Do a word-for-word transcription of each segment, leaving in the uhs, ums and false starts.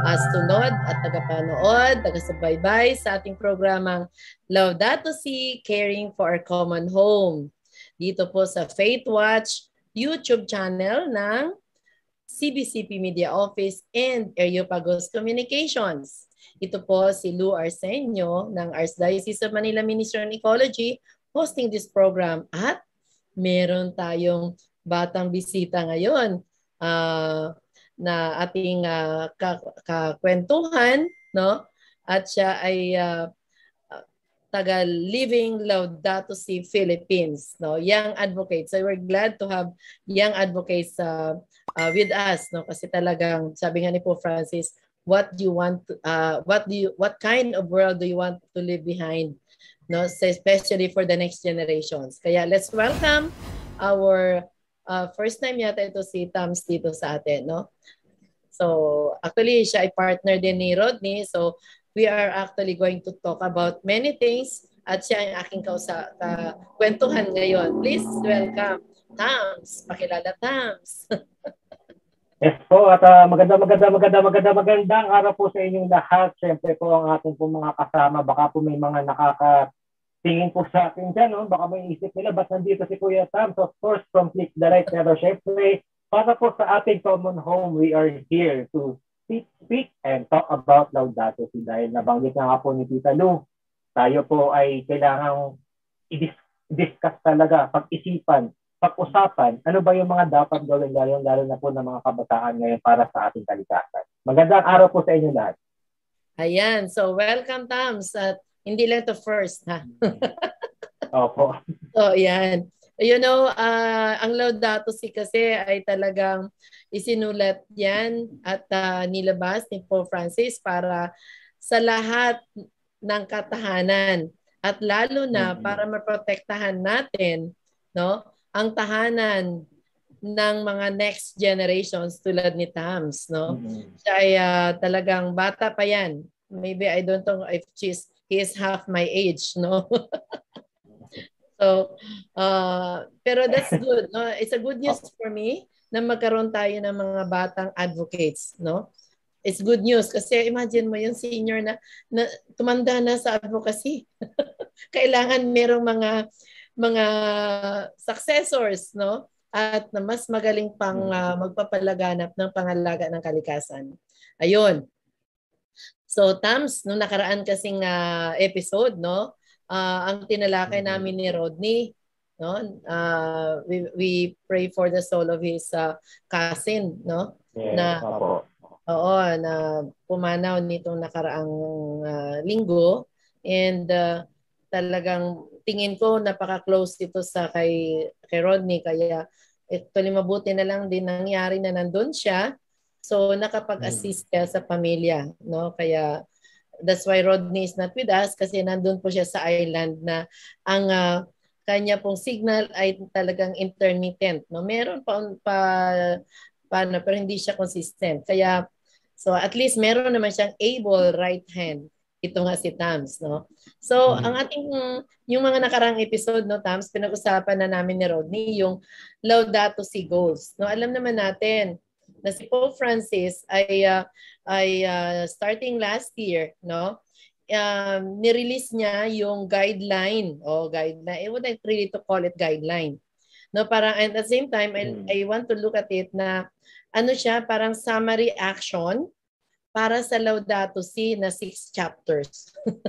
uh, sunod at tagapanood, tagasubaybay sa ating programang Laudato Si, Caring for Our Common Home. Dito po sa Faith Watch YouTube channel ng C B C P Media Office and Areopagos Communications. Ito po si Lou Arsenio ng Archdiocese of Manila Ministry on Ecology hosting this program at meron tayong batang bisita ngayon uh, na ating uh, kakwentuhan, no? At siya ay uh, taga Living Laudato Si Philippines, no? Young advocates. So we're glad to have young advocates uh, uh, with us, no? Kasi talagang sabi nga ni Pope Francis, what do you want to, uh, what do you what kind of world do you want to leave behind, no? So especially for the next generations. Kaya let's welcome our uh, first time yata ito si Tams dito sa atin, no? So actually siya ay partner din ni Rodney. So we are actually going to talk about many things at siya ang aking kausa, ka, kwentuhan ngayon. Please welcome Tams. Pakilala Tams. Yes po, at uh, maganda, maganda, maganda, maganda, magandang araw po sa inyong lahat. Siyempre po ang ating po mga kasama, baka po may mga nakakatingin po sa atin dyan, no? Baka may isip nila, ba't nandito si Kuya Tams? Of course, from Click the Right, pero siyempre, para po sa ating common home, we are here to Speak, speak and talk about Laudato Si. Dahil nabanggit na nga po ni Tita Lou, tayo po ay kailangang i-discuss talaga, pag-isipan, pag-usapan, ano ba yung mga dapat gawin lalo, lalo na po ng mga kabataan ngayon para sa ating kalikasan. Magandang araw po sa inyo lahat. Ayan, so welcome Tams. At hindi lang to first, ha? Opo. So, yan. You know, uh, ang Laudato Si kasi ay talagang isinulat yan at uh, nilabas ni Pope Francis para sa lahat ng katahanan at lalo na para maprotektahan natin, no, ang tahanan ng mga next generations tulad ni Tams, no. Siya ay uh, talagang bata pa yan. Maybe I don't know if she's he is half my age, no. So, uh, pero that's good, no? It's a good news for me na magkaroon tayo ng mga batang advocates, no? It's good news kasi imagine mo yung senior na, na tumanda na sa advocacy. Kailangan merong mga mga successors, no? At na mas magaling pang uh, magpapalaganap ng pangalaga ng kalikasan. Ayun. So, Tams, nung nakaraan kasing uh, episode, no? Uh, ang tinalakay namin ni Rodney, no, uh, we, we pray for the soul of his uh, cousin, no, yes, na opo. Oo, na pumanaw nitong nakaraang uh, linggo, and uh, talagang tingin ko napaka-close ito sa kay, kay Rodney, kaya actually mabuti na lang din nangyari na nandun siya, so nakapag-assist siya sa pamilya, no, kaya that's why Rodney is not with us kasi nandun po siya sa island na ang uh, kanya pong signal ay talagang intermittent, no? Meron pa pa paano pero hindi siya consistent. Kaya so at least meron naman siyang able right hand. Ito nga si Tams, no? So mm-hmm. ang ating yung mga nakarang episode, no, Tams, pinag-usapan na namin ni Rodney yung Laudato Si Goals. No, alam naman natin na si Pope Francis ay uh, ay uh, starting last year, no, um, ni-release niya yung guideline o guideline. I wouldn't really to call it guideline, no, parang and at the same time I, I want to look at it na ano siya, parang summary action para sa Laudato Si na six chapters.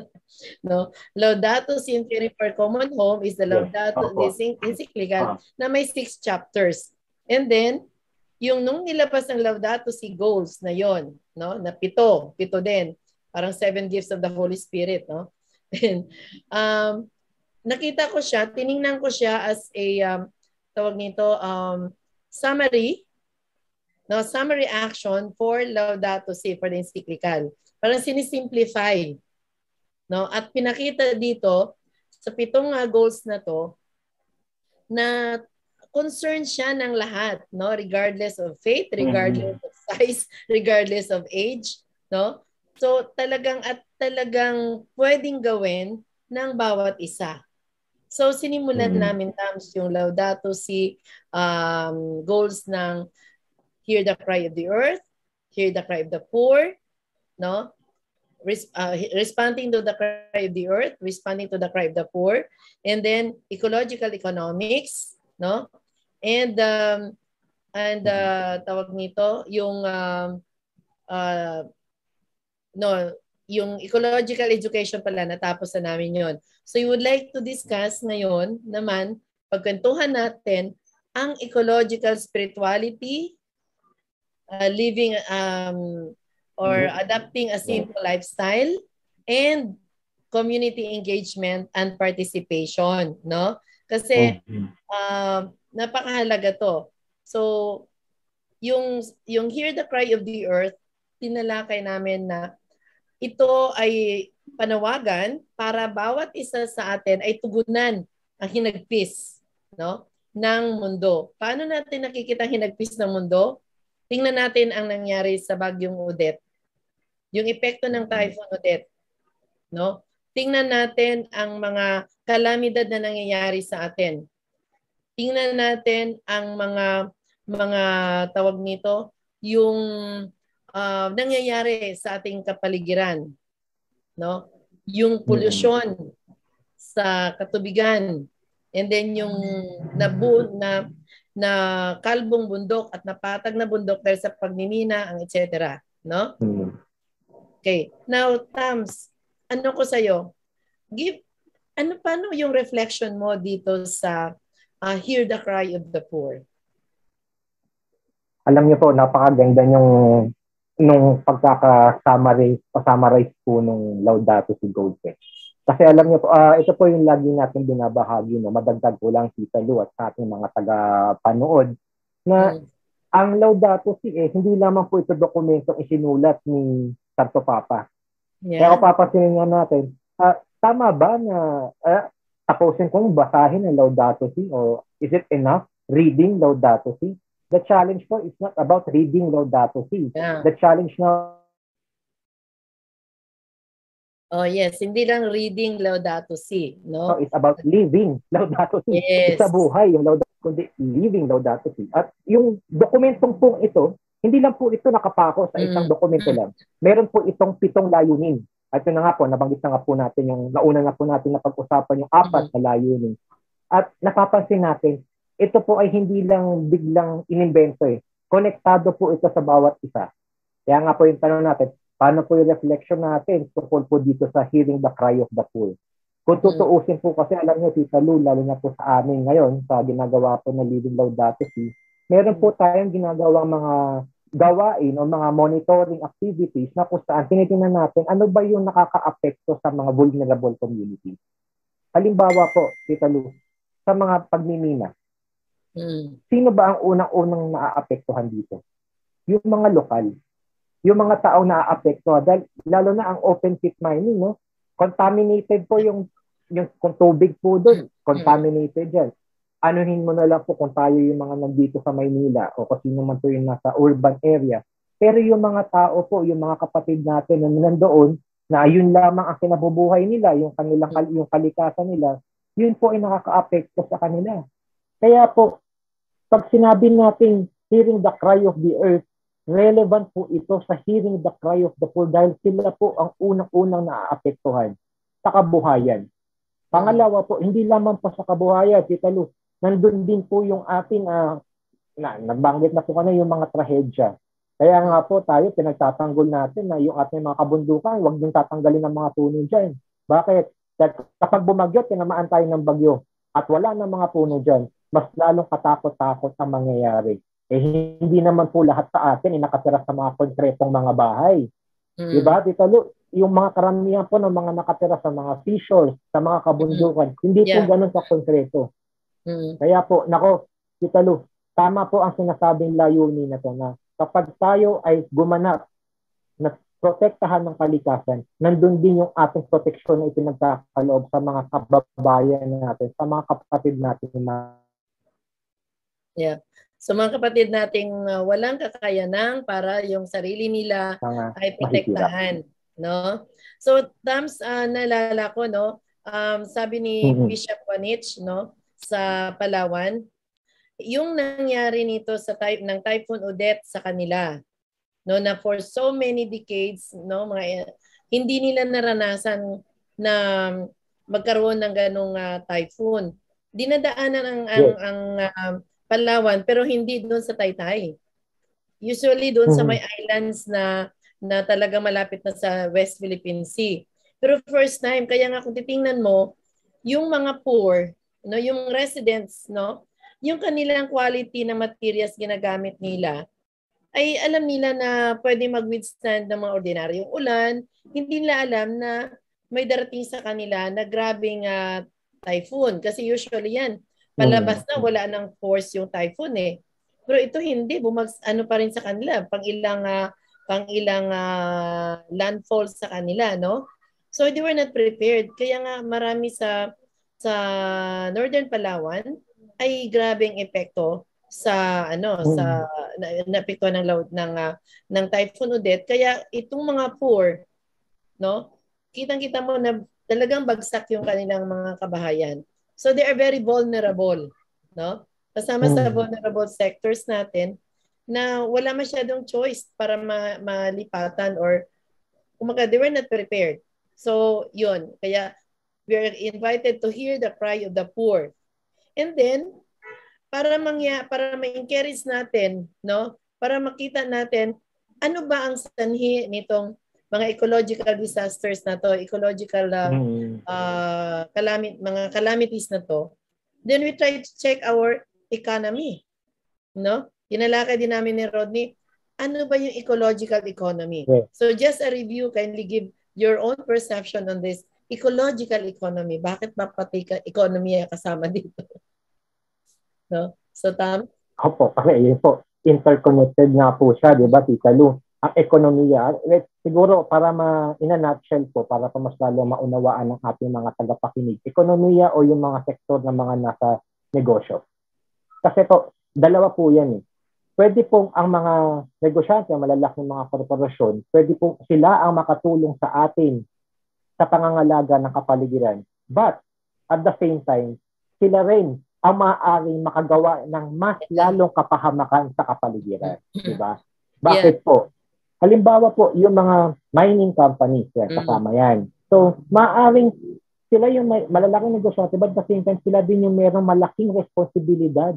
No, Laudato Si in Caring for Common Home is the Laudato Si encyclical na may six chapters, and then yung nung nilabas ng Laudato Si Goals na yon, no, na pito, pito din, parang seven gifts of the Holy Spirit, no. And, um, nakita ko siya, tiningnan ko siya as a um, tawag nito um, summary, no, summary action for Laudato Si for the encyclical. Parang sinisimplify, no, at pinakita dito sa pitong uh, goals na to na concerned siya ng lahat, no, regardless of faith, regardless mm-hmm. of size, regardless of age, no. So talagang at talagang pwedeng gawin ng bawat isa. So sinimulan mm-hmm. namin Tams yung Laudato Si um, goals ng hear the cry of the earth, hear the cry of the poor, no? Res, uh, responding to the cry of the earth, responding to the cry of the poor, and then ecological economics, no? And um, and uh, tawag nito yung um, uh, no, yung ecological education pala, natapos na namin yon. So you would like to discuss ngayon naman, pagkwentuhan natin ang ecological spirituality, uh, living um, or adapting a simple lifestyle, and community engagement and participation, no? Kasi uh, napakahalaga to. So yung yung Hear the Cry of the Earth, tinalakay namin na ito ay panawagan para bawat isa sa atin ay tugunan ang hinagpis, no, ng mundo. Paano natin nakikita ang hinagpis ng mundo? Tingnan natin ang nangyari sa Bagyong Odette. Yung epekto ng Typhoon Odette, no? Tingnan natin ang mga kalamidad na nangyayari sa atin. Tingnan natin ang mga mga tawag nito, yung uh, nangyayari sa ating kapaligiran, no? Yung polusyon sa katubigan, and then yung nabu na na kalbong bundok at napatag na bundok dahil sa pagmimina, ang et cetera, no? Okay. Now, Tams, ano ko sa'yo? Give, ano, paano yung reflection mo dito sa uh, Hear the Cry of the Poor? Alam niyo po, napakaganda yung nung pagkaka-summarize, summarize po nung Laudato Si Goals. Eh. Kasi alam niyo po, uh, ito po yung lagi natin binabahagi, no? Madagdag ko lang Tita Lou at sa ating mga taga-panood, na hmm. ang Laudato Si, eh, hindi lamang po ito dokumentong isinulat ni Santo Papa. Yeah. Kaya kung papasinin nga natin, uh, tama ba na uh, tapusin kong basahin ang Laudato Si, or is it enough reading Laudato Si? The challenge po is not about reading Laudato Si. Yeah. The challenge now... Oh yes, hindi lang reading Laudato Si, no? So it's about living Laudato Si. Yes. Sa buhay yung Laudato Si, kundi living Laudato Si. At yung dokumentong pong ito, hindi lang po ito nakapako sa isang mm. dokumento lang. Meron po itong pitong layunin. At yun na nga po, nabanggit na nga po natin yung, nauna na po natin na pag-usapan yung apat mm-hmm. na layunin. At napapansin natin, ito po ay hindi lang biglang inimbento eh. Konektado po ito sa bawat isa. Kaya nga po yung tanong natin, paano po yung reflection natin tungkol po dito sa hearing the cry of the poor? Kung tutuusin po kasi, alam niyo, Tita Lou, lalo na po sa amin ngayon, sa ginagawa po na Living Laudato Si, meron po tayong ginagawa mga gawain o mga monitoring activities na kung saan tinitingnan natin ano ba yung nakaka-apekto sa mga vulnerable communities. Halimbawa po, Tita Lou, sa mga pagmimina, mm. sino ba ang unang-unang naaapektuhan dito? Yung mga lokal. Yung mga tao naaapektuhan. Dahil lalo na ang open pit mining, no? Contaminated po yung, yung kung tubig po doon. Contaminated yan. Anuhin mo na lang po kung tayo yung mga nandito sa Maynila o kung sino man po yung nasa urban area. Pero yung mga tao po, yung mga kapatid natin na nandoon, na ayun lamang ang kinabubuhay nila, yung kanilang yung kalikasan nila, yun po ay nakaka-apekto sa kanila. Kaya po, pag sinabi natin hearing the cry of the earth, relevant po ito sa hearing the cry of the poor dahil sila po ang unang-unang naaapektuhan sa kabuhayan. Pangalawa po, hindi lamang po sa kabuhayan, Tita Lou, nandun din po yung ating, uh, na, nabanggit na po ka na yung mga trahedya. Kaya nga po tayo, pinagtatanggol natin na yung ating mga kabundukan, huwag din tatanggalin ng mga puno dyan. Bakit? Dahil kapag bumagyo, tinamaan tayo ng bagyo at wala ng mga puno dyan, mas lalong katakot-takot ang mangyayari. Eh hindi naman po lahat sa atin ay nakatira sa mga konkretong mga bahay. Mm. Diba, Tita Lou? Yung mga karamihan po ng mga nakatira sa mga seashores, sa mga kabundukan, mm. hindi yeah. po ganun sa konkreto. Mm. Kaya po, nako, Tita Lou, tama po ang sinasabing layunin na to na kapag tayo ay gumanap na protektahan ng kalikasan, nandun din yung ating proteksyon na ipinagkakaloob sa mga kababayan natin, sa mga kapatid natin. Yeah. So mga kapatid nating uh, walang kakayanan para yung sarili nila Tanga, ay protektahan, no? So Tams, uh, naalala ko, no, um, sabi ni mm-hmm. Bishop Juanich, no, sa Palawan, yung nangyari nito sa type ng Typhoon Odette sa kanila, no, na for so many decades, no, mga hindi nila naranasan na magkaroon ng ganong uh, typhoon. Dinadaanan ang ang, Yes. ang uh, Palawan pero hindi doon sa Taytay. Usually doon mm-hmm. sa may islands na na talaga malapit na sa West Philippine Sea. Pero first time, kaya nga kung titingnan mo, yung mga poor, no, yung residents, no, yung kanilang quality na materials ginagamit nila, ay alam nila na pwede mag-withstand ng mga ordinaryong ulan. Hindi nila alam na may darating sa kanila na grabing uh, typhoon. Kasi usually yan, palabas na wala ng force yung typhoon eh. Pero ito hindi, bumags ano pa rin sa kanila, pang ilang uh, pang ilang uh, landfall sa kanila, no? So they were not prepared. Kaya nga marami sa sa Northern Palawan ay grabeng epekto sa ano mm. sa naapektuhan ng load ng uh, ng Typhoon Odette. Kaya itong mga poor, no? Kitang-kita mo na talagang bagsak yung kanilang mga kabahayan. So they are very vulnerable, no? Kasama mm. sa vulnerable sectors natin na wala masyadong choice para ma- malipatan or kumaga they were not prepared. So yun, kaya we are invited to hear the cry of the poor. And then para mangya para ma-encourage natin, no? Para makita natin ano ba ang sanhi nitong mga ecological disasters na to, ecological uh, mm. uh, calamity, mga calamities na to. Then we try to check our economy, no? Tinalakay din namin ni Rodney, ano ba yung ecological economy? Yeah. So just a review, kindly give your own perception on this ecological economy. Bakit ba pati ka economy kasama dito? No? So, Tam? Opo, kasi yun po, interconnected nga po siya, di ba, Tita Lou? Ang ekonomiya, siguro para ma, in a nutshell po, para pa mas lalo maunawaan ng ating mga tagapakinig, ekonomiya o yung mga sektor ng mga nasa negosyo. Kasi po, dalawa po yan eh. Pwede pong ang mga negosyante, ang malalaking mga korporasyon, pwede pong sila ang makatulong sa atin sa pangangalaga ng kapaligiran. But, at the same time, sila rin ang maaaring makagawa ng mas lalong kapahamakan sa kapaligiran. Diba? Bakit yeah. po? Halimbawa po, yung mga mining companies, yan, kasama yan. So, maaaring sila yung may, malalaking negosyante, but at the same time, sila din yung mayroong malaking responsibilidad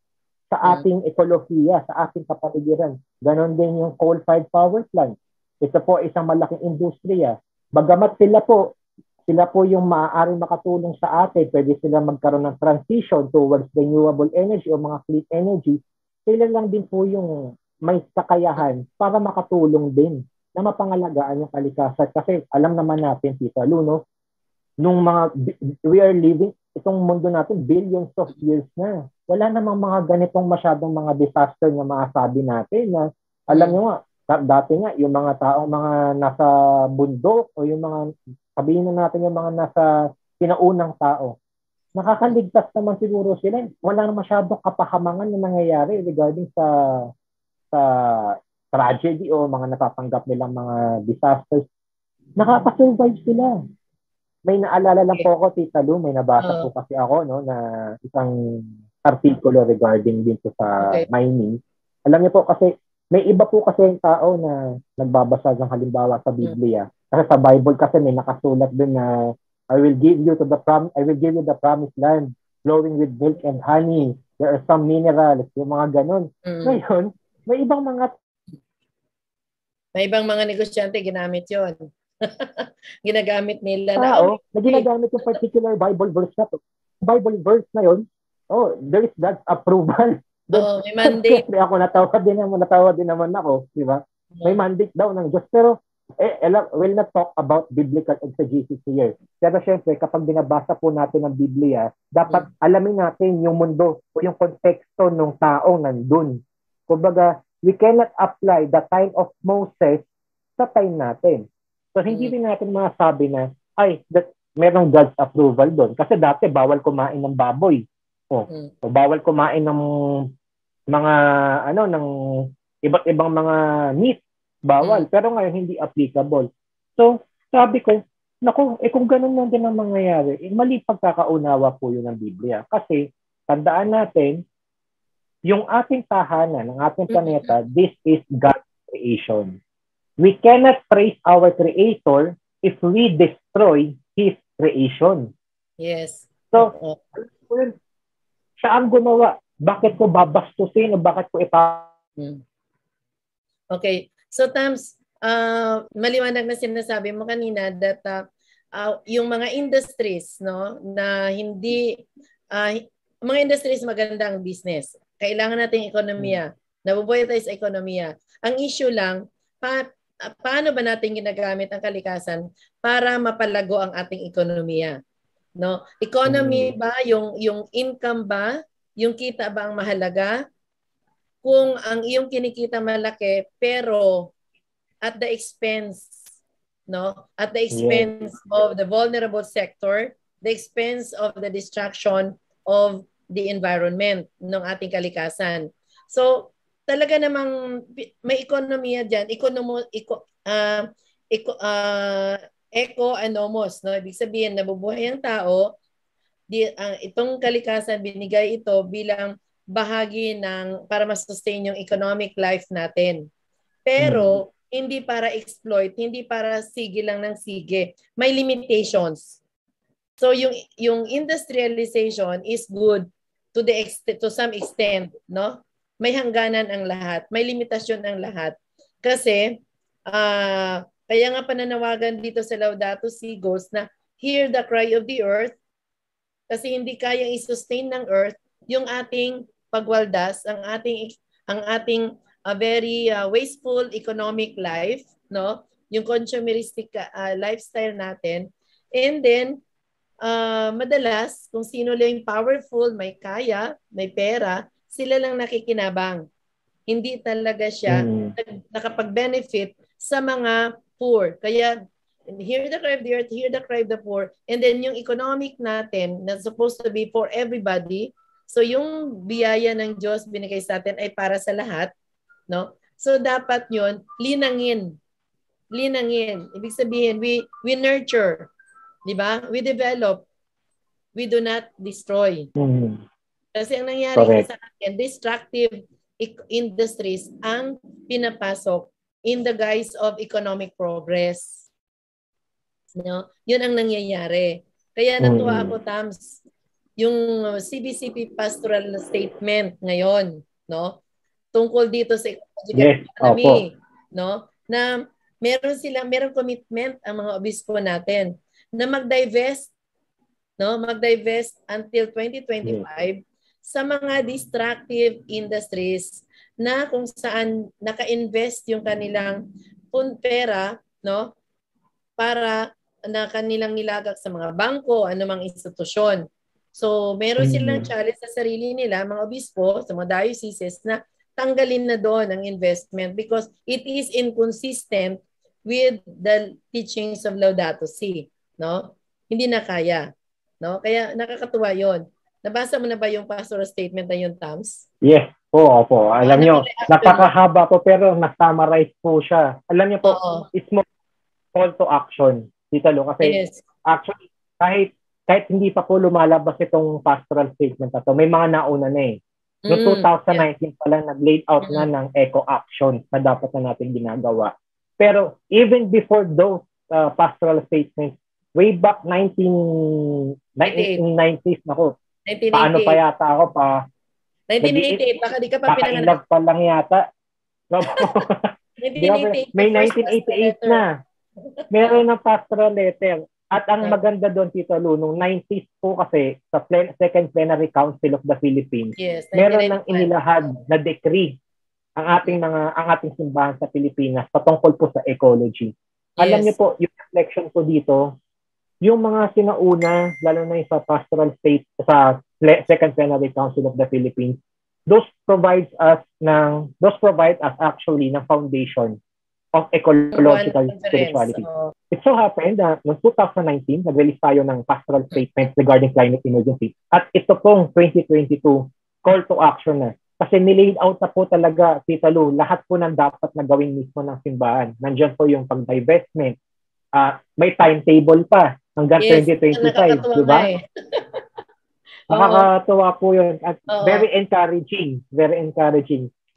sa ating ekolohiya, sa ating kapaligiran. Ganon din yung coal-fired power plant. Ito po isang malaking industriya. Bagamat sila po, sila po yung maaaring makatulong sa atin, pwede sila magkaroon ng transition towards renewable energy o mga clean energy, sila lang din po yung may kakayahan para makatulong din na mapangalagaan yung kalikasan. Kasi alam naman natin, Tita Lou, no, nung mga, we are living, itong mundo natin, billions of years na. Wala namang mga ganitong masyadong mga disaster na masasabi natin na, alam nyo nga, dati nga, yung mga tao, mga nasa bundok o yung mga sabihin na natin yung mga nasa pinaunang tao. Nakakaligtas naman siguro sila. Wala na masyadong kapahamangan na nangyayari regarding sa sa tragedy o mga natatanggap nilang mga disasters. Nakakasurvive sila. May naalala lang po ako, Tita Lou, may nabasa po kasi ako no, na isang artikulo regarding dito sa okay. mining. Alam niyo po kasi, may iba po kasi yung tao na nagbabasa ng halimbawa sa Biblia. Kasi sa Bible kasi may nakasulat din na I will give you to the prom I will give you the promised land flowing with milk and honey. There are some minerals, yung mga ganun. Mm. Ngayon, may ibang mga may ibang mga negosyante ginamit 'yon. Ginagamit nila na tao, na ginagamit yung particular Bible verse na to. Bible verse na 'yon. Oh, there is God's approval. Oo, may mandate. Siyempre ako natawa din naman, natawa din naman ako, di ba? May mandate daw ng Diyos. Pero, eh, we'll not talk about biblical exegesis here. Pero siyempre, kapag binabasa po natin ang Biblia, dapat hmm. alamin natin yung mundo o yung konteksto ng taong nandun. Kumbaga, we cannot apply the time of Moses sa time natin. So, hindi hmm. rin natin masabi na, ay, that, merong God's approval doon. Kasi dati, bawal kumain ng baboy. O, hmm. o bawal kumain ng mga ano ng iba't ibang mga meat, bawal. Mm. Pero ngayon hindi applicable. So, sabi ko, naku, eh kung ganun lang din ang mangyayari, eh, mali pagkakaunawa po yun ng Biblia. Kasi, tandaan natin, yung ating tahanan, ng ating planeta, mm-hmm. this is God's creation. We cannot praise our Creator if we destroy His creation. Yes. So, Oo. siya ang gumawa. Bakit ko babastusin o bakit ko ipa... Hmm. Okay. So, Tams, uh, maliwanag na sinasabi mo kanina that uh, uh, yung mga industries, no, na hindi, uh, mga industries magandang business. Kailangan nating ekonomiya. Nabubuhay tayo sa ekonomiya. Ang issue lang, pa, uh, paano ba natin ginagamit ang kalikasan para mapalago ang ating ekonomiya? No? Economy ba, yung, yung income ba, yung kita ba ang mahalaga? Kung ang iyong kinikita malaki, pero at the expense, no? At the expense yes. of the vulnerable sector, the expense of the destruction of the environment ng ating kalikasan. So, talaga namang may ekonomiya diyan, ekonomo eko uh, eko, uh, eco and nomos, no? Ibig sabihin nabubuhay ang tao, di ang uh, itong kalikasan binigay ito bilang bahagi ng para ma-sustain yung economic life natin. Pero hmm. hindi para exploit, hindi para sige lang ng sige. May limitations. So yung yung industrialization is good to the extent, to some extent, no? May hangganan ang lahat, may limitasyon ang lahat. Kasi uh, kaya nga pananawagan dito sa Laudato Si Goals na hear the cry of the earth, kasi hindi kayang i-sustain ng earth yung ating pagwaldas, ang ating ang ating a very uh, wasteful economic life, no? Yung consumeristic uh, lifestyle natin. And then uh, madalas kung sino lang powerful, may kaya, may pera, sila lang nakikinabang. Hindi talaga siya mm. nakapag-benefit sa mga poor. Kaya hear the cry of the earth, hear the cry of the poor. And then yung economic natin na supposed to be for everybody. So yung biyaya ng Diyos binigay sa atin ay para sa lahat, no? So dapat 'yon linangin. Linangin. Ibig sabihin we we nurture, 'di ba? We develop. We do not destroy. Mm-hmm. Kasi ang nangyari Correct. Sa atin, destructive industries ang pinapasok in the guise of economic progress. No? 'Yun ang nangyayari. Kaya natuwa mm-hmm. ako, Tams, yung C B C P pastoral statement ngayon, no? Tungkol dito sa ecological yes, economy, opo. No? Na meron silang merong commitment ang mga obispo natin na mag-divest, no? Mag-divest until twenty twenty-five yes. sa mga destructive industries na kung saan naka-invest yung kanilang pera, no? Para na kanilang nilagak sa mga bangko, anumang institusyon. So, meron silang challenge sa sarili nila, mga obispo, sa mga dioceses, na tanggalin na doon ang investment because it is inconsistent with the teachings of Laudato Si. No? Hindi na kaya. No? Kaya nakakatuwa yon. Nabasa mo na ba yung pastoral statement na yun, Tams? Yes po, opo. Alam nyo, napakahaba po pero na-summarize po siya. Alam nyo po, Oo. It's more call to action. Dito lo, kasi yes. actually, kahit kahit hindi pa po lumalabas itong pastoral statement na to, may mga nauna na eh. Noong mm, twenty nineteen yeah. pa lang nag-laid out mm. na ng eco-action na dapat na natin ginagawa. Pero even before those uh, pastoral statements, way back nineteen nineties, nako, paano pa yata ako pa? nineteen eighty-eight, baka di ka pa pinanganak. pa lang yata. nineteen eighty-eight, may nineteen eighty-eight na. Meron ng pastoral letter. At ang maganda doon, Tito Lou, noong nineties po kasi sa plen- Second Plenary Council of the Philippines, yes, meron ng inilahad na decree ang ating mga ang ating simbahan sa Pilipinas patungkol po sa ecology. Yes. Alam niyo po, yung reflection ko dito, yung mga sinauna, lalo na yung sa pastoral state sa Second Plenary Council of the Philippines, those provides us ng those provide us actually ng foundation of ecological spirituality. Oh. It so happened that noong twenty nineteen, nag-release tayo ng pastoral statement regarding climate emergency. At ito pong twenty twenty-two, call to action na. Kasi nilaid out na po talaga, Tita Lou, lahat po ng dapat na gawin mismo ng simbahan. Nandiyan po yung pag-divestment. Uh, may timetable pa hanggang yes, twenty twenty-five, di ba? Eh. Nakakatuwa po yun. At Uh-oh. very encouraging. Very encouraging.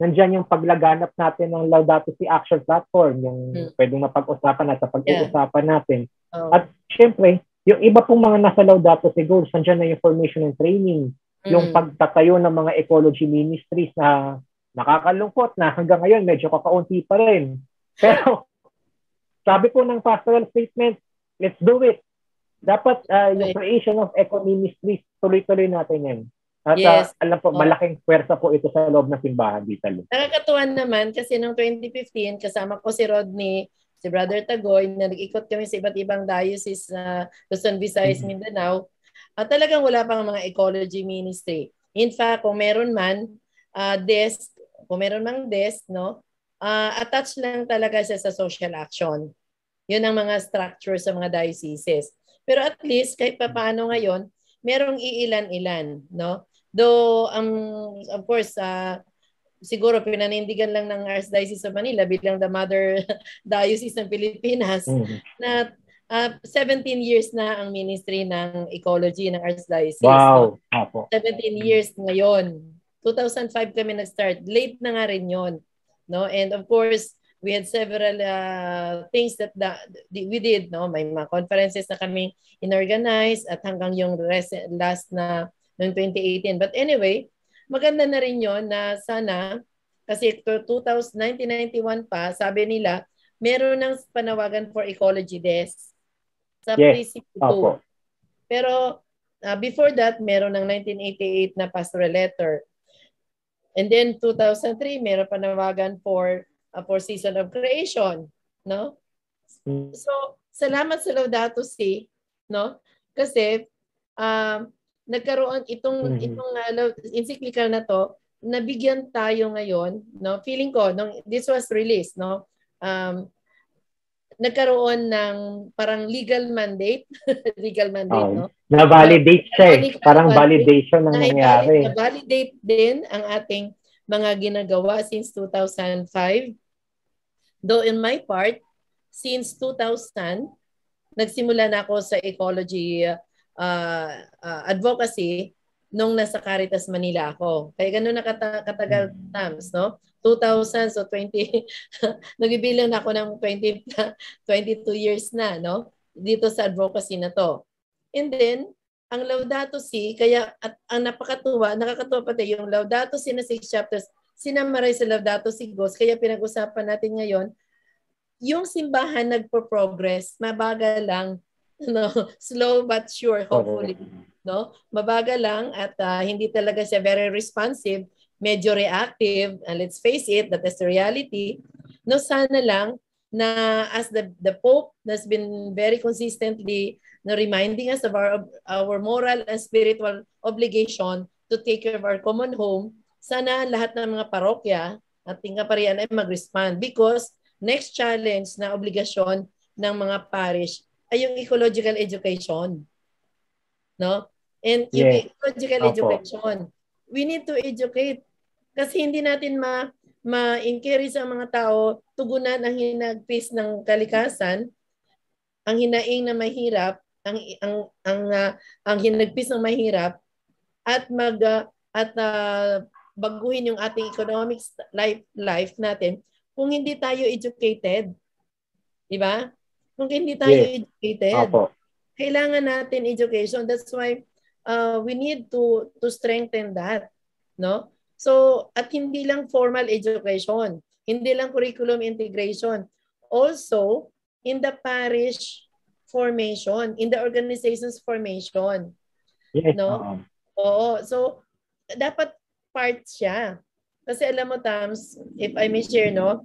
nandiyan yung paglaganap natin ng Laudato Si Action Platform, yung Hmm. pwedeng mapag-usapan at sa pag-uusapan natin. Oh. At syempre, yung iba pong mga nasa Laudato Si Goals, nandiyan na yung formation and training, yung Mm. pagtatayo ng mga ecology ministries na nakakalungkot na hanggang ngayon medyo kakaunti pa rin. Pero sabi po ng pastoral statement, let's do it. Dapat uh, yung creation of eco-ministries, tuloy-tuloy natin yan. At Yes. uh, alam po, Oh. malaking pwersa po ito sa loob ng simbahan dito. Nakakatuwa naman kasi noong twenty fifteen, kasama ko si Rodney, si Brother Tagoy, na nag-ikot kami sa iba't ibang diocese sa uh, Luzon, Visayas, mm-hmm. Mindanao. At talagang wala pang mga ecology ministry. In fact, kung meron man, uh, desk, kung meron mang desk, no, uh, attached lang talaga siya sa social action. Yun ang mga structure sa mga dioceses. Pero at least, kahit pa paano ngayon, merong iilan-ilan, no? Though, um, of course, uh, siguro pinanindigan lang ng Archdiocese of Manila bilang the mother diocese ng Pilipinas mm-hmm. na uh, seventeen years na ang ministry ng ecology ng Archdiocese. Wow! No? seventeen years ngayon. two thousand five kami nag-start. Late na nga rin yun. No? And of course, we had several uh, things that the, we did. No? May mga conferences na kami inorganize at hanggang yung rest, last na noong twenty eighteen. But anyway, maganda na rin yon na sana, kasi nineteen ninety-one pa, sabi nila, meron ng panawagan for ecology desk sa yes. Precinct two. Pero uh, before that, meron ng nineteen eighty-eight na pastoral letter. And then two thousand three, meron panawagan for uh, for season of creation. No? So, salamat sa Laudato Si, no? Kasi, um, nagkaroon itong mm-hmm. itong uh, encyclical na to, nabigyan tayo ngayon, no, feeling ko nung this was released, no, um nagkaroon ng parang legal mandate legal mandate oh, no, na validate siya eh. Parang validation ng nangyari, na validate din ang ating mga ginagawa since two thousand five. Though in my part, since two thousand nagsimula na ako sa ecology Uh, uh, advocacy nung nasa Caritas Manila ako. Kaya gano'n na kata- katagal Tams, no? two thousand, so twenty, nagbibilang na ako ng twenty, twenty-two years na, no? Dito sa advocacy na to. And then, ang Laudato Si, kaya at ang napakatuwa, nakakatuwa pati yung Laudato Si na six chapters, sinamaray sa Laudato Si Goals, kaya pinag-usapan natin ngayon, yung simbahan nagpo-progress, mabagal lang, no, slow but sure, hopefully, no, mabagal lang at uh, hindi talaga siya very responsive, medyo reactive, and let's face it, that is the reality. No, sana lang na as the the Pope has been very consistently no, reminding us of our our moral and spiritual obligation to take care of our common home, sana lahat ng mga parokya at tingkaparian ay mag-respond, because next challenge na obligasyon ng mga parish ay yung ecological education. No? And yung yes. ecological Opo. education, we need to educate. Kasi hindi natin ma ma-encourage ang mga tao tugunan ang hinagpis ng kalikasan, ang hinaing na mahirap, ang ang ang uh, ang hinagpis ng mahirap at mag uh, at uh, baguhin yung ating economic life life natin kung hindi tayo educated. Di ba? Kung hindi tayo yes. educated, Opo. Kailangan natin education. That's why uh, we need to to strengthen that, no? So, at hindi lang formal education, hindi lang curriculum integration, also in the parish formation, in the organization's formation, yes. no? Uh-huh. Oo. So, dapat part siya. Kasi alam mo, Tams, if I may share, no?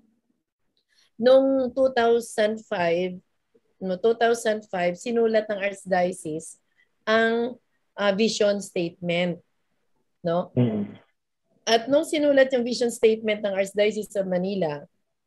Noong two thousand five, no, two thousand five, sinulat ng Archdiocese ang uh, vision statement, no? Mm-hmm. At nung sinulat yung vision statement ng Archdiocese of Manila,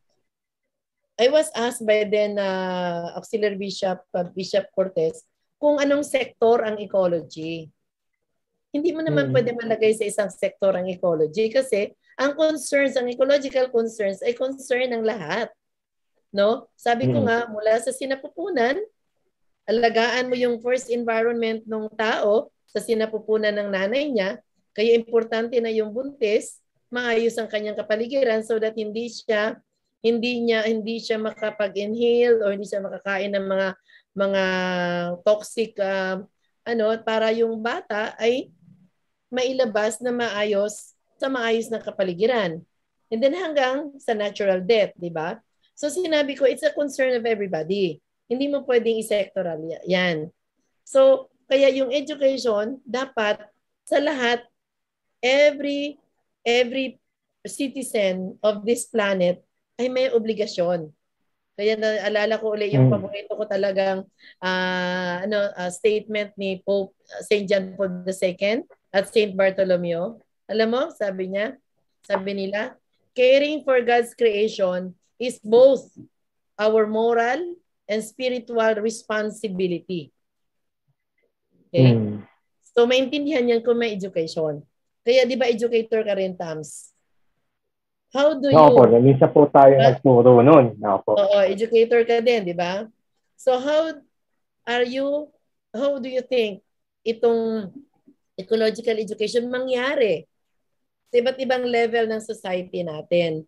I was asked by then uh, Auxiliary Bishop uh, Bishop Cortez kung anong sektor ang ecology. Hindi mo naman mm-hmm. pwede malagay sa isang sektor ang ecology kasi ang concerns, ang ecological concerns ay concern ng lahat. No? Sabi ko nga, mula sa sinapupunan, alagaan mo yung first environment ng tao sa sinapupunan ng nanay niya, kaya importante na yung buntis, maayos ang kanyang kapaligiran so that hindi siya hindi niya hindi siya makapag-inhale or hindi siya makakain ng mga mga toxic uh, ano para yung bata ay mailabas na maayos sa maayos na kapaligiran. And then hanggang sa natural death, di ba? So sinabi ko, it's a concern of everybody. Hindi mo pwedeng i-sectoral yan. So kaya yung education dapat sa lahat, every every citizen of this planet ay may obligasyon. Kaya naalala ko ulit yung paborito ko talagang uh, ano uh, statement ni Pope Saint John Paul the Second at Saint Bartholomew. Alam mo, sabi niya, sabi nila, caring for God's creation is both our moral and spiritual responsibility. Okay? Mm. So maintindihan yan kung may education. Kaya di ba educator ka rin, Tams? How do you... No po, minsan po tayo uh, nagturo nun. No po. Oo, educator ka din, di ba? So how are you, how do you think itong ecological education mangyari sa iba't ibang level ng society natin?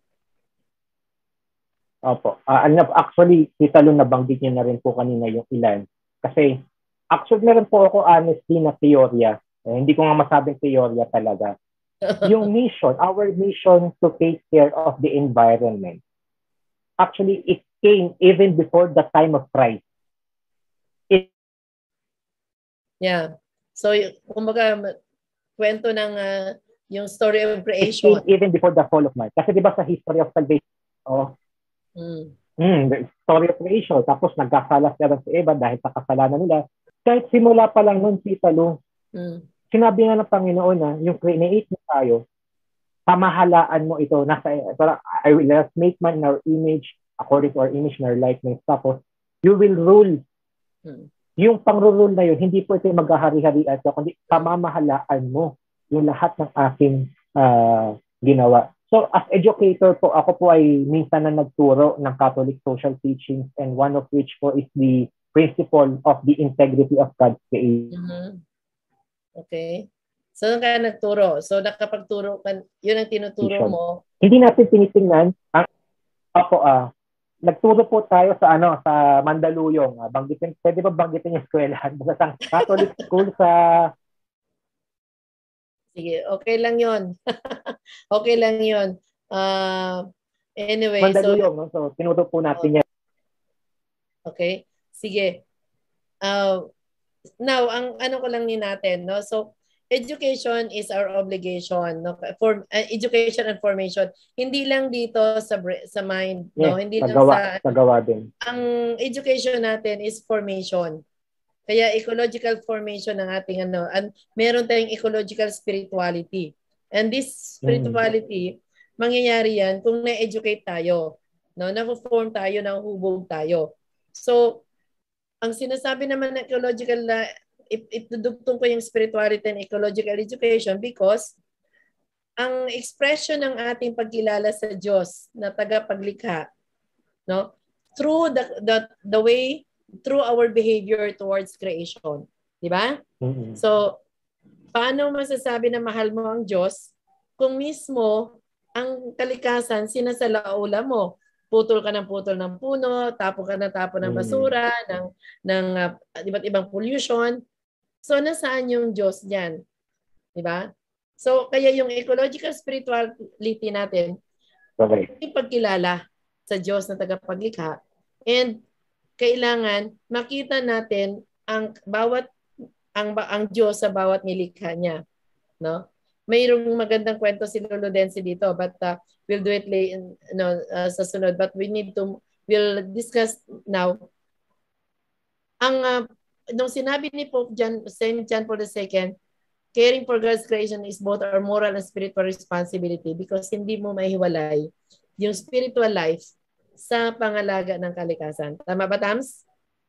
Opo. Uh, actually, Tita Lou, nabanggit niyo na rin po kanina yung ilan. Kasi actually meron po ako honestly na teorya. Eh, hindi ko nga masabing teorya talaga. Yung mission, our mission to take care of the environment, actually, it came even before the time of Christ. It, yeah. So, kumbaga, kwento ng uh, yung story of creation. It came even before the fall of man. Kasi di ba sa history of salvation, oh, mm. Mm, the story of creation, tapos nagkasala sila sa Eva dahil sa kasalanan nila. Kahit simula pa lang nun, Tita Lou, mm. sinabi nga ng Panginoon na yung create mo tayo, pamahalaan mo ito. Nasa, para, I will let make man in our image, according to our image and our likeness. Tapos, you will rule. Hmm. Yung pang-rule na yun, hindi po ito maghahari-harian, kundi pamamahalaan mo yung lahat ng aking uh, ginawa. So, as educator po, ako po ay minsan na nagturo ng Catholic social teachings, and one of which po is the principle of the integrity of God's creation. Mm-hmm. Okay. So, nung ka nagturo? So, nakapagturo ka, yun ang tinuturo mo? Hindi natin tinitingnan. Ang, ako, ah, nagturo po tayo sa, ano, sa Mandaluyong. Ah, banggitin, pwede ba banggitin yung eskwelahan? Basta sa Catholic school sa... Sige, okay lang yun. Okay lang yun. Uh, anyway, Mandaluyong, so... no? So, tinuro po natin yan. Okay. Sige. Uh, Now, ang ano ko lang ni natin, no? So, education is our obligation, no? For uh, education and formation. Hindi lang dito sa sa mind, yes, no? Hindi lang sa sa gawa din. Ang education natin is formation. Kaya ecological formation ng ating ano, and meron tayong ecological spirituality. And this spirituality, mm. mangyayari yan kung na-educate tayo, no? Na-form tayo, na-hubog tayo. So, ang sinasabi naman ng ecological na itudugtong ko yung spirituality and ecological education because ang expression ng ating pagkilala sa Diyos na tagapaglikha, no, through the the the way, through our behavior towards creation, di ba? Mm-hmm. So paano masasabi na mahal mo ang Diyos kung mismo ang kalikasan sinasalaula mo? Putol ka ng putol ng puno, tapo ka ng tapo ng basura, mm. ng, ng uh, iba't ibang pollution. So, nasaan yung Diyos diyan? Diba? So, kaya yung ecological spirituality natin, okay, yung pagkilala sa Diyos na tagapaglikha, and kailangan makita natin ang bawat ang ang Diyos sa bawat nilikha niya, no? Mayroong magandang kwento si Lolo Densi dito, but uh, we'll do it later, no, uh, sa sunod. But we need to, we'll discuss now. Ang, uh, nung sinabi ni Pope John, Saint John Paul the Second, caring for God's creation is both our moral and spiritual responsibility because hindi mo mahiwalay yung spiritual life sa pangalaga ng kalikasan. Tama ba, Tams?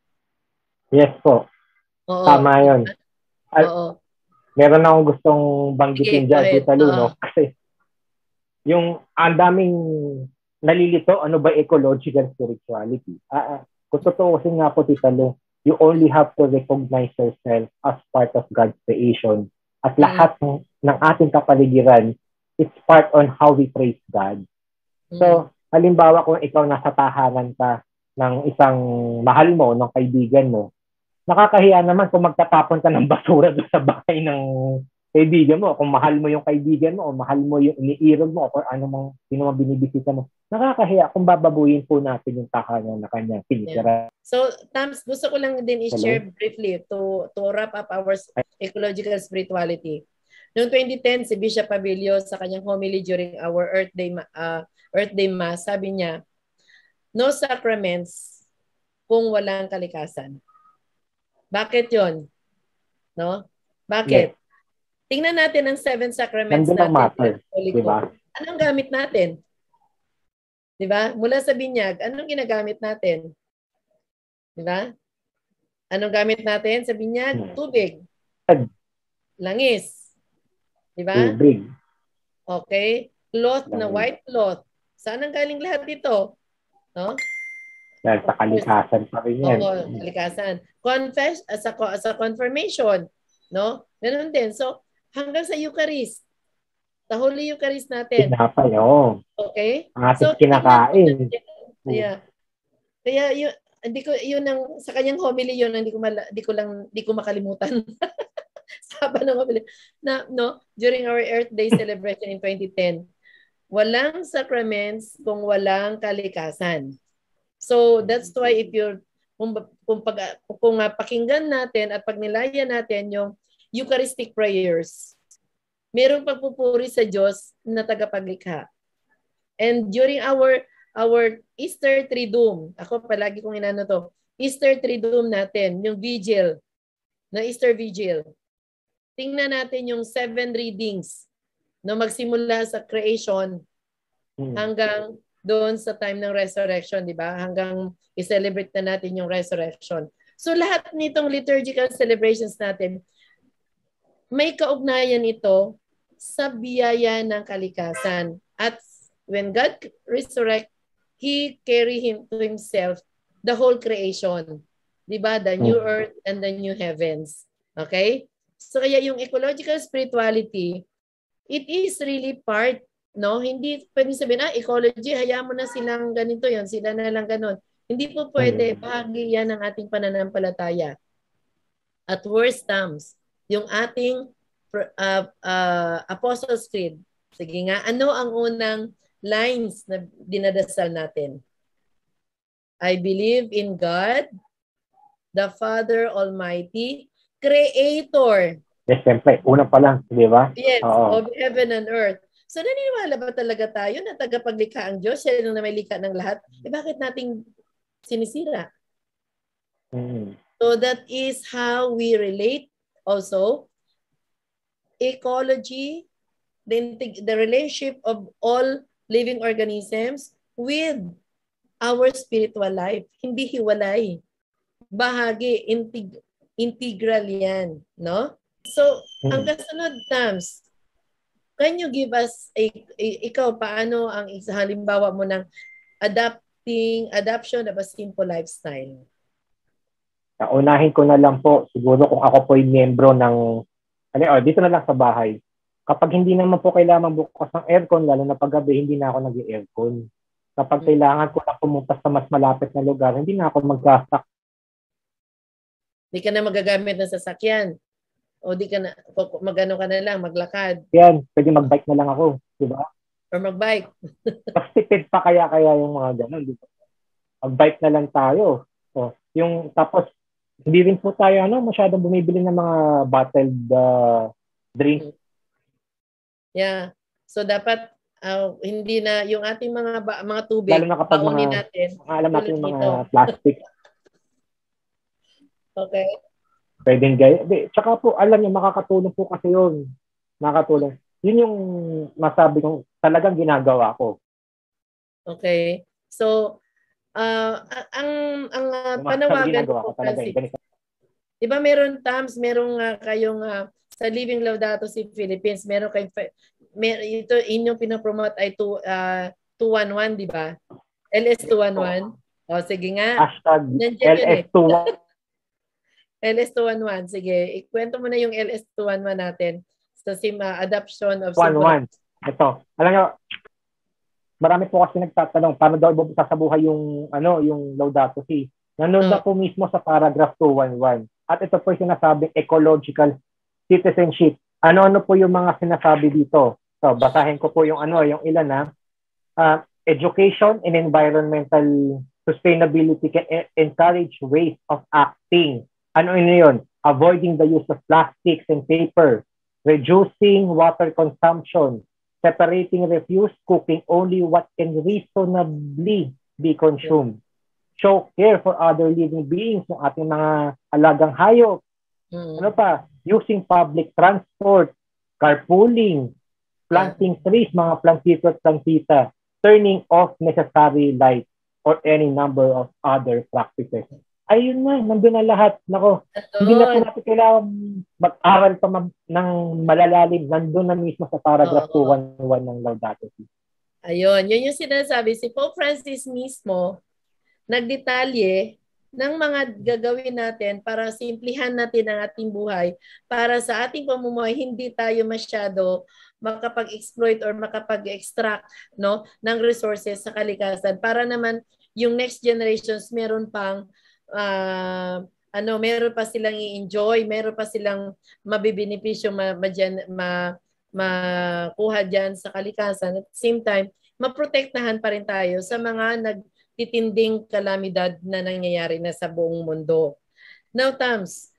Yes po. Oo. Tama yun. Oo. Meron akong gustong banggitin dyan, Tita Lou, no? Uh-huh. Kasi yung ang daming nalilito, ano ba ecological spirituality? Ah, ah, kung totoo kasi nga po, Tita Lou, you only have to recognize yourself as part of God's creation. At lahat mm. ng, ng ating kapaligiran it's part on how we praise God. So, halimbawa kung ikaw nasa tahanan ka ng isang mahal mo, ng kaibigan mo, nakakahiya naman kung magtatapon ka ng basura doon sa bahay ng kaibigan mo, kung mahal mo yung kaibigan mo, o mahal mo yung iniirog mo, o kung ano mang, sino mang binibisita mo. Nakakahiya kung bababuyin po natin yung tahanan na kanya sinisira. Yeah. So, Tams, gusto ko lang din i-share Hello? briefly to, to wrap up our ecological spirituality. Noong twenty ten, si Bishop Abilio sa kanyang homily during our Earth Day, uh, Earth Day Mass, sabi niya, no sacraments kung walang kalikasan. Bakit yon? No? Bakit? Yes. Tingnan natin ang seven sacraments natin. Matter, diba? Anong gamit natin? Diba? Mula sa binyag, anong ginagamit natin? Diba? Anong gamit natin sa binyag? Tubig. Langis. Diba? Tubig. Okay. Cloth na white cloth. Saan ang galing lahat dito? No? Dahil sa kalikasan pa rin yan. Oo, kalikasan. Confess, as a, as a confirmation. No? Ganun din. So, hanggang sa Eucharist. The Holy Eucharist natin. Pinapay, oo. Okay? Ang ating so, kinakain. Kaya, kaya yun, hindi ko, yun ang, sa kanyang homily yun, hindi ko, mala, hindi ko lang, hindi ko makalimutan. Saba ng homily. Na, no, during our Earth Day celebration in twenty ten, walang sacraments kung walang kalikasan. So, that's why if you're, kung, kung, pag, kung uh, pakinggan natin at pagnilayan natin yung Eucharistic prayers, merong pagpupuri sa Diyos na tagapaglikha. And during our our Easter Triduum, ako palagi kong inano to, Easter Triduum natin, yung vigil, na Easter Vigil. Tingnan natin yung seven readings na magsimula sa creation hanggang doon sa time ng resurrection, di ba? Hanggang i-celebrate na natin yung resurrection. So lahat nitong liturgical celebrations natin, may kaugnayan ito sa biyaya ng kalikasan. At when God resurrect, He carry him to Himself the whole creation. Diba? The new earth and the new heavens. Okay? So kaya yung ecological spirituality, it is really part, no? Hindi pwedeng sabihin, ah, ecology, hayaan mo na silang ganito yan, sila na lang ganon. Hindi po pwede, bahagi yan ng ating pananampalataya. At worst times, yung ating Uh, uh, Apostles' Creed. Sige nga, ano ang unang lines na dinadasal natin? I believe in God, the Father Almighty, Creator. Yes, siyempre. Una pa lang, di ba? Yes, Oo. of heaven and earth. So naniniwala ba talaga tayo na tagapaglikha ang Diyos? Siya yung may likha ng lahat. Eh bakit nating sinisira? Mm. So that is how we relate also ecology, the, the relationship of all living organisms with our spiritual life. Hindi hiwalay. Bahagi, integ integral yan. No? So, ang kasunod, Tams, can you give us, a, a, ikaw, paano ang halimbawa mo ng adapting, adoption of a simple lifestyle? Unahin ko na lang po, siguro kung ako po yung membro ng Ano, oh, dito na lang sa bahay. Kapag hindi naman po kailangan bukas ng aircon, lalo na paggabi, hindi na ako nag-aircon. Kapag kailangan ko na pumunta sa mas malapit na lugar, hindi na ako mag-gasak. Hindi ka na magagamit ng sasakyan. O di ka na, magano ka na lang, maglakad. Yan, pwede mag-bike na lang ako. Diba? Or mag-bike. Mas tipid pa kaya-kaya yung mga gano'n. Diba? Mag-bike na lang tayo. So, yung tapos, hindi rin po tayo ano, masyadong bumibili ng mga bottled uh, drinks. Yeah. So dapat uh, hindi na yung ating mga ba, mga tubig, lalo na kapag mga, natin. Mga alam natin yung mga plastic. Okay. Pwedeng gaya. Tsaka po, alam niyo, makakatulong po kasi yun. Makakatulong. Yun yung masabi kong talagang ginagawa ko. Okay. So, Uh, ang ang uh, panawagan ko kasi, di ba meron Tams, merong uh, kayong uh, sa Living Laudato Si Philippines, meron kayong mer, ito inyong pinapromote ay two one one, di ba? L S two one one. O sige nga. Hashtag L S two one one. L S two one one. Sige, ikwento mo na yung L S two one one natin. So, sim uh, adoption of one one. Ito, alam nyo, marami po kasi nagtatanong, paano daw sasabuhay yung, ano, yung Laudato Si? Nandun na Oh. po mismo sa paragraph two eleven. At ito po yung sinasabing ecological citizenship. Ano-ano po yung mga sinasabi dito? So, basahin ko po yung ano, yung ilan na. Uh, education and environmental sustainability can e- encourage ways of acting. Ano yun yun? Avoiding the use of plastics and paper, reducing water consumption, separating refuse, cooking only what can reasonably be consumed. Show care for other living beings, yung ating mga alagang hayop. Mm. Ano pa? Using public transport, carpooling, planting trees, mga plantito at plantita, turning off necessary light, or any number of other practices. Ayun na, nandun na lahat. Nako, hindi na po natin kailangan mag-aral pa mag- ng malalalim. Nandun na mismo sa paragraph two eleven ng Laudato Si. Ayun, yun yung sinasabi. Si Pope Francis mismo, nagdetalye ng mga gagawin natin para simplihan natin ang ating buhay, para sa ating pamumuhay hindi tayo masyado makapag-exploit or makapag-extract, no, ng resources sa kalikasan, para naman yung next generations meron pang uh, ano, meron pa silang i-enjoy, meron pa silang mabibenepisyo ma, ma, ma, makuha dyan sa kalikasan. At the same time, maprotektahan pa rin tayo sa mga nagtitinding kalamidad na nangyayari na sa buong mundo. Now, Tams,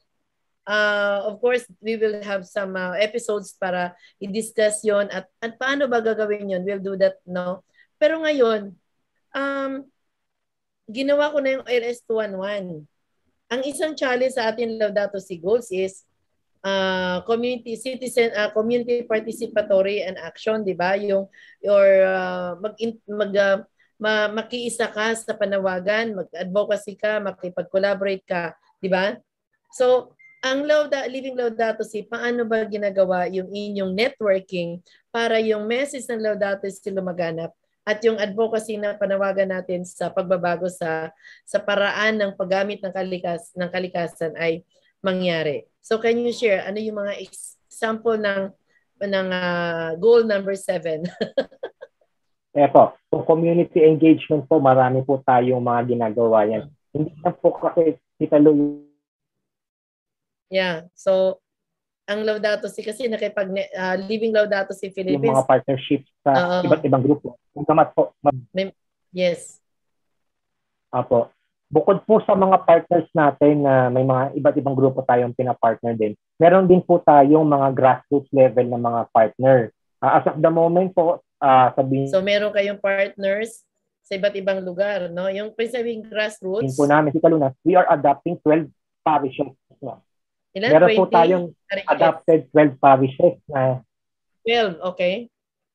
uh, of course, we will have some uh, episodes para i-discuss yon at, at paano ba gagawin yon. We'll do that, no? Pero ngayon, um, ginawa ko na yung L S two eleven. Ang isang challenge sa ating Laudato Si Goals is uh, community citizen uh, community participatory and action, 'di ba? Yung or uh, mag mag uh, ma, makiisa ka sa panawagan, mag-advocacy ka, makipag-collaborate ka, 'di ba? So, ang Lauda, Living Laudato Si, paano ba ginagawa yung inyong networking para yung message ng Laudato Si lumaganap at yung advocacy na panawagan natin sa pagbabago sa sa paraan ng paggamit ng kalikas ng kalikasan ay mangyari. So can you share ano yung mga example ng ng uh, goal number seven? Eto, kung community engagement po, marami po tayong mga ginagawa yan. Hmm. Hindi na po kasi kita Lou. Yeah. So ang Laudato Si kasi nakipag uh, Living Laudato Si Philippines. Yung mga partnerships sa uh, iba't ibang grupo. Magamat po. May, yes. Apo. Bukod po sa mga partners natin na uh, may mga iba't ibang grupo tayong pinapartner din, meron din po tayong mga grassroots level na mga partner. Uh, as of the moment po, uh, sabihin... So meron kayong partners sa iba't ibang lugar, no? Yung pinasabing grassroots... Yung po namin, si Kaluna, we are adopting twelve parishes. No? Ilan? Meron twenty? po tayong parishes. Adopted twelve parishes. Na... twelve, okay.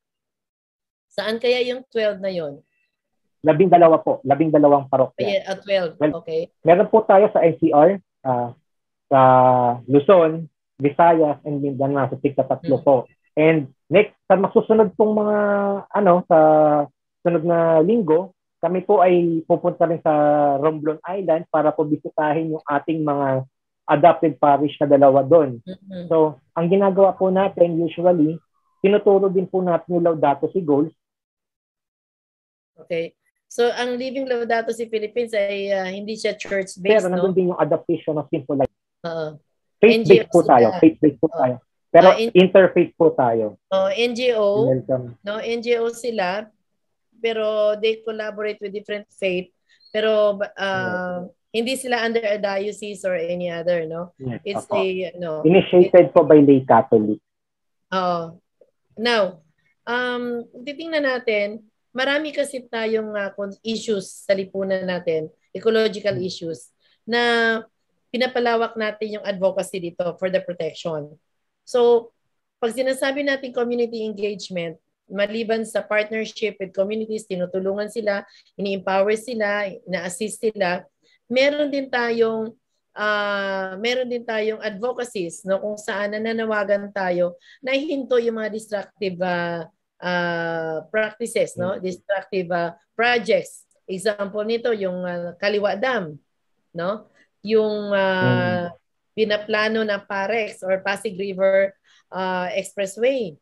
Saan kaya yung twelve na yon? Labing dalawa po. Labing dalawang parokya. Yeah, at twelve, well, okay. Meron po tayo sa N C R, uh, sa Luzon, Visayas, and Mindanao, sa tigta tatlo hmm. po. And next, sa masusunod pong mga, ano, sa sunod na linggo, kami po ay pupunta rin sa Romblon Island para po bisitahin yung ating mga adopted parish na dalawa doon. Mm-hmm. So, ang ginagawa po natin usually, tinuturo din po natin yung Laudato Si Goals. Okay. So, ang Living Laudato Si Philippines ay uh, hindi siya church-based, pero no? nandun din yung adaptation of simple life. Uh-huh. Faith-based po tayo. Faith-based po uh-huh. tayo. Pero uh, interfaith po tayo. Oh, N G O. Welcome. No, N G O sila, pero they collaborate with different faith. Pero uh, yes. Hindi sila under a diocese or any other, no? Yes, it's okay. a no. Initiated po by lay Catholic. Oh. Now, um, titingnan natin, marami kasi tayong uh, issues sa lipunan natin, ecological hmm. issues, na pinapalawak natin yung advocacy dito for the protection. So, pag sinasabi natin community engagement, maliban sa partnership with communities, tinutulungan sila, ini-empower sila, na-assist sila, meron din tayong uh, meron din tayong advocacies, no, kung saan nananawagan tayo na hinto yung mga destructive uh, uh, practices, no, destructive uh, projects. Example nito yung uh, Kaliwa Dam, no, yung uh, mm. pinaplano na Parex or Pasig River uh, Expressway.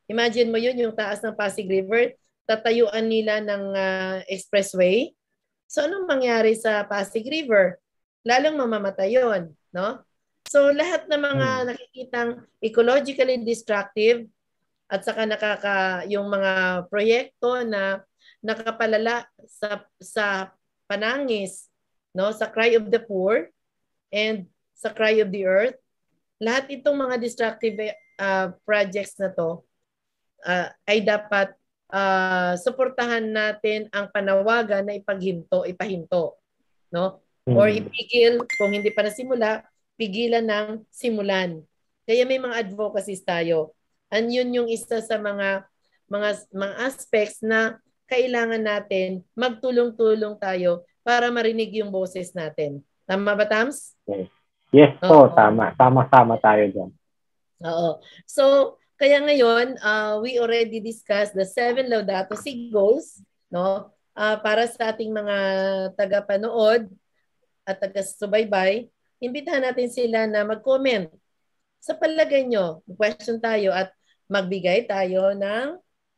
Imagine mo yun, yung taas ng Pasig River, tatayuan nila ng uh, expressway. So anong mangyari sa Pasig River? Lalong mamamatay yun, no? So lahat ng mga hmm. nakikitang ecologically destructive at saka nakaka yung mga proyekto na nakapalala sa sa panangis, no, sa cry of the poor and sa cry of the earth, lahat itong mga destructive uh, projects na to uh, ay dapat uh, suportahan natin ang panawagan na ipaghinto, ipahinto, no? Mm. Or ipigil kung hindi pa nasimula, pigilan ng simulan. Kaya may mga advocacies tayo. And yun yung isa sa mga mga mga aspects na kailangan natin magtulong-tulong tayo para marinig yung boses natin. Tama ba, Tams? Yes, yes po, Oo. tama. Tama-tama tayo dyan. Oo. So, kaya ngayon, uh, we already discussed the seven Laudato Si Goals, no? Uh, para sa ating mga taga-panood at taga-subaybay, imbitahan natin sila na mag-comment. Sa palagay nyo, question tayo at magbigay tayo ng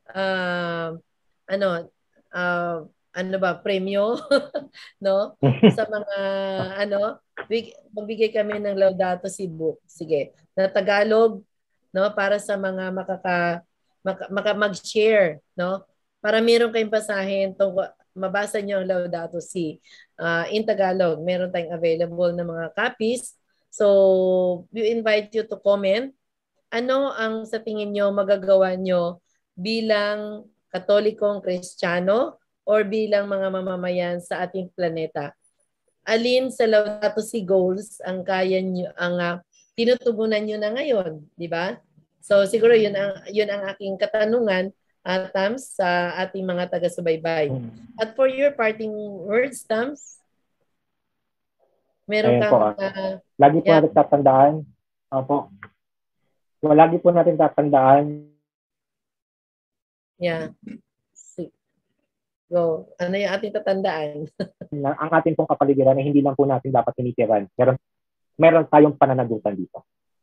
uh, ano, uh, ano ba, premyo, no? Sa mga, ano, big, magbigay kami ng Laudato Si book. Sige, na Tagalog, no? Para sa mga makaka, maka, maka mag-share, no? Para meron kayong basahin, tungkol, mabasa nyo ang Laudato Si uh, in Tagalog. Meron tayong available na mga copies. So, we invite you to comment. Ano ang sa tingin nyo magagawa nyo bilang Katolikong Kristiyano or bilang mga mamamayan sa ating planeta? Alin sa Laudato Si Goals ang kaya nyo, ang uh, tinutugunan nyo na ngayon, di ba? So siguro yun ang yun ang aking katanungan, uh, Tams, sa ating mga taga-subaybay. At for your parting words, Tams, meron Ayan kang po, uh, lagi po yeah. natin tatandaan. Opo. So, lagi po natin tatandaan. Yeah. Go. Ano yung ating tatandaan? Ang ating pong kapaligiran ay hindi lang po natin dapat tinitiran. Meron, meron tayong pananagutan dito.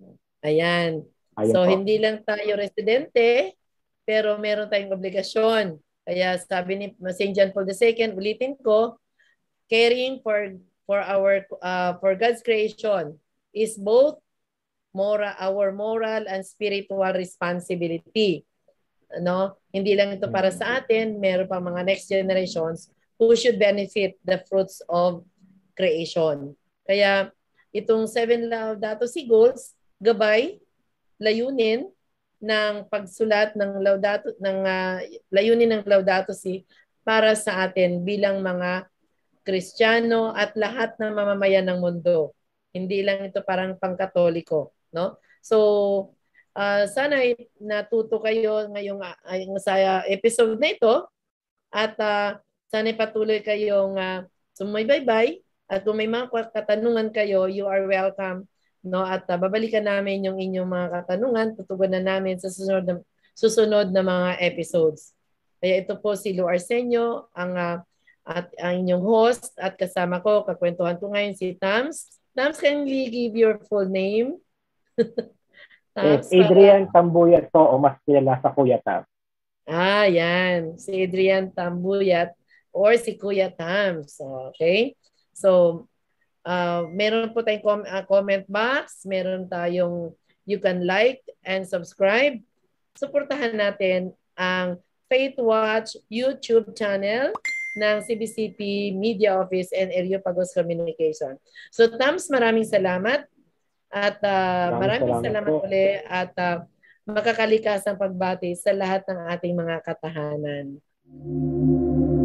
Ayan. Ayun so, po. Hindi lang tayo residente, pero meron tayong obligasyon. Kaya sabi ni Saint John Paul the Second, ulitin ko, caring for for our uh, for God's creation is both moral, our moral and spiritual responsibility. No? Hindi lang ito para sa atin, meron pa mga next generations who should benefit the fruits of creation. Kaya itong seven Laudato Si Goals, gabay, layunin ng pagsulat ng Laudato ng uh, layunin ng Laudato Si para sa atin bilang mga Kristiyano at lahat ng mamamayan ng mundo. Hindi lang ito parang pangkatoliko, no? So, uh, sana natuto kayo ngayong uh, sa episode na ito at uh, sana patuloy kayong uh, sumubaybay at kung may mga katanungan kayo, you are welcome, no? At uh, babalikan namin yung inyong mga katanungan, tutugunan namin sa susunod na, susunod na mga episodes. Kaya ito po si Lou Arsenio, ang uh, at ang inyong host at kasama ko, kakwentuhan ko ngayon si Tams. Tams, can you give your full name? Tams, yes, Adrian Tambuyat po o mas kilala sa Kuya Tams. Ah, yan. Si Adrian Tambuyat or si Kuya Tams. Okay? So, uh, meron po tayong com- uh, comment box. Meron tayong you can like and subscribe. Suportahan natin ang Faith Watch YouTube channel ng C B C P Media Office and Areopagos Communication. So Tams, maraming salamat at uh, maraming, maraming salamat, salamat ulit at uh, makakalikas ang pagbati sa lahat ng ating mga katahanan.